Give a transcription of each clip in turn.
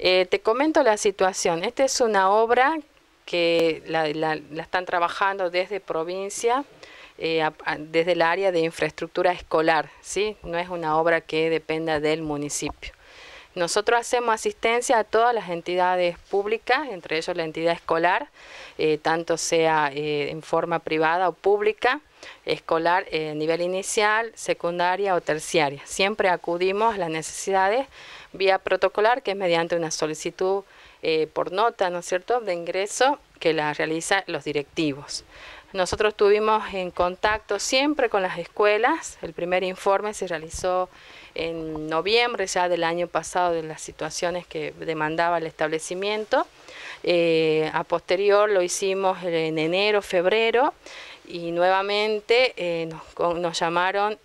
Te comento la situación. Esta es una obra que la están trabajando desde provincia, desde el área de infraestructura escolar, ¿sí? No es una obra que dependa del municipio. Nosotros hacemos asistencia a todas las entidades públicas, entre ellos la entidad escolar, tanto sea en forma privada o pública, escolar, nivel inicial, secundaria o terciaria. Siempre acudimos a las necesidades vía protocolar, que es mediante una solicitud por nota, ¿no es cierto?, de ingreso que la realizan los directivos. Nosotros estuvimos en contacto siempre con las escuelas. El primer informe se realizó en noviembre ya del año pasado de las situaciones que demandaba el establecimiento. A posterior lo hicimos en enero, febrero, y nuevamente nos llamaron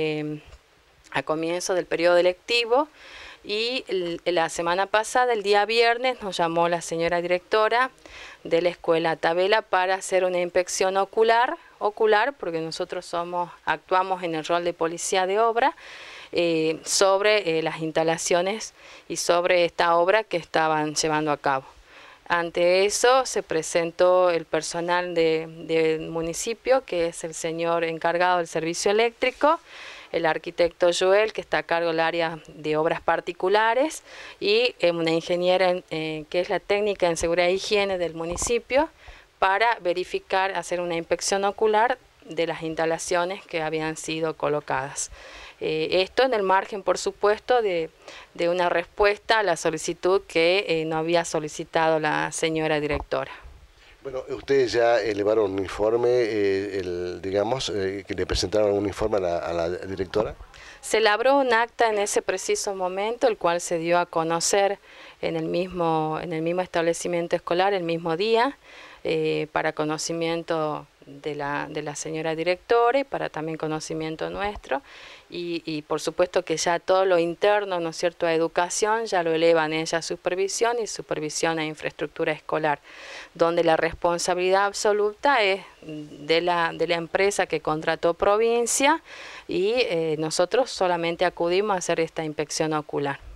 a comienzo del periodo electivo. Y la semana pasada, el día viernes, nos llamó la señora directora de la escuela Tabela para hacer una inspección ocular, porque nosotros actuamos en el rol de policía de obra, sobre las instalaciones y sobre esta obra que estaban llevando a cabo. Ante eso se presentó el personal del municipio, que es el señor encargado del servicio eléctrico, el arquitecto Joel, que está a cargo del área de obras particulares, y una ingeniera que es la técnica en seguridad e higiene del municipio, para verificar, hacer una inspección ocular de las instalaciones que habían sido colocadas. Esto en el margen, por supuesto, de una respuesta a la solicitud que no había solicitado la señora directora. Bueno, ustedes ya elevaron un informe, que le presentaron un informe a la directora. Se elaboró un acta en ese preciso momento, el cual se dio a conocer en el mismo establecimiento escolar, el mismo día, para conocimiento de la señora directora y para también conocimiento nuestro, y por supuesto que ya todo lo interno, ¿no es cierto?, a educación, ya lo elevan ella a supervisión y supervisión a infraestructura escolar, donde la responsabilidad absoluta es de la empresa que contrató provincia, y nosotros solamente acudimos a hacer esta inspección ocular.